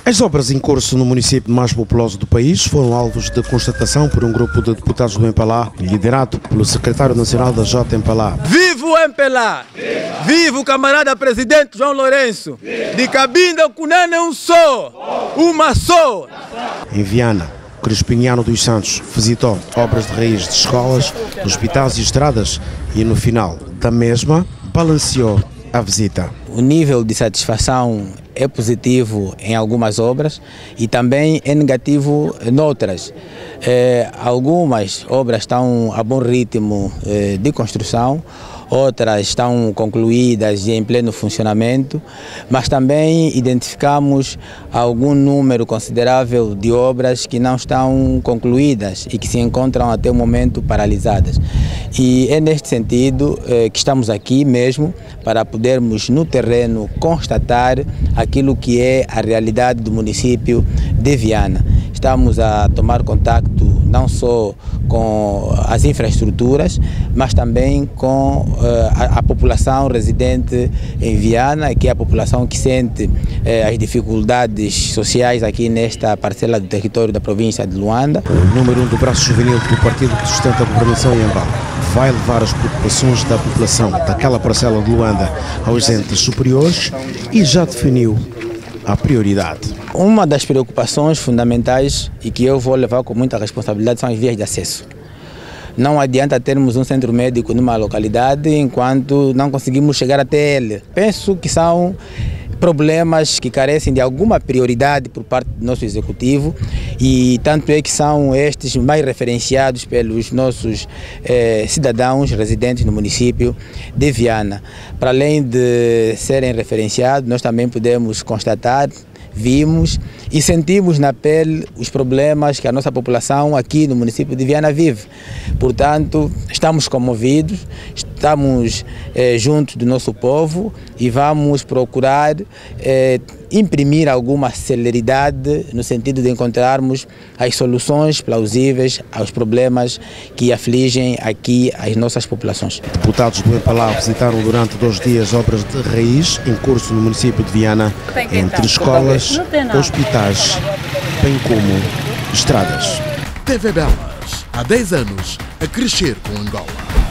As obras em curso no município mais populoso do país foram alvos de constatação por um grupo de deputados do MPLA, liderado pelo secretário nacional da JMPLA. Viva o MPLA! Viva o camarada presidente João Lourenço! De Cabinda Cunene um só! Uma só! Em Viana, Crispiniano dos Santos visitou obras de raiz de escolas, hospitais e estradas e no final da mesma balanceou a visita. O nível de satisfação é positivo em algumas obras e também é negativo em outras. Algumas obras estão a bom ritmo de construção, outras estão concluídas e em pleno funcionamento, mas também identificamos algum número considerável de obras que não estão concluídas e que se encontram até o momento paralisadas. E é neste sentido que estamos aqui mesmo para podermos no terreno constatar aquilo que é a realidade do município de Viana. Estamos a tomar contacto não só com as infraestruturas, mas também com a população residente em Viana, que é a população que sente as dificuldades sociais aqui nesta parcela do território da província de Luanda. O número 1 do braço juvenil do partido que sustenta a governação em Angola vai levar as preocupações da população daquela parcela de Luanda aos entes superiores e já definiu a prioridade. Uma das preocupações fundamentais e que eu vou levar com muita responsabilidade são as vias de acesso. Não adianta termos um centro médico numa localidade enquanto não conseguimos chegar até ele. Penso que são problemas que carecem de alguma prioridade por parte do nosso executivo e tanto é que são estes mais referenciados pelos nossos cidadãos residentes no município de Viana. Para além de serem referenciados, nós também podemos constatar, vimos e sentimos na pele os problemas que a nossa população aqui no município de Viana vive. Portanto, estamos comovidos, estamos juntos do nosso povo e vamos procurar imprimir alguma celeridade no sentido de encontrarmos as soluções plausíveis aos problemas que afligem aqui as nossas populações. Deputados do MPLA visitaram durante 2 dias obras de raiz em curso no município de Viana, entre escolas, hospitais, bem como estradas. TV Belas, há 10 anos, a crescer com Angola.